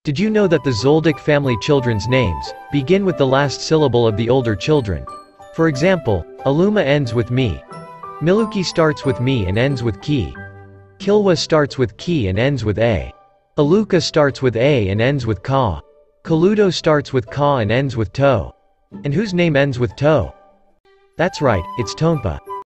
Did you know that the Zoldyck family children's names begin with the last syllable of the older children? For example, Aluma ends with mi. Miluki starts with mi and ends with ki. Kilwa starts with ki and ends with a. Aluka starts with a and ends with ka. Kaludo starts with ka and ends with to. And whose name ends with to? That's right, it's Tonpa.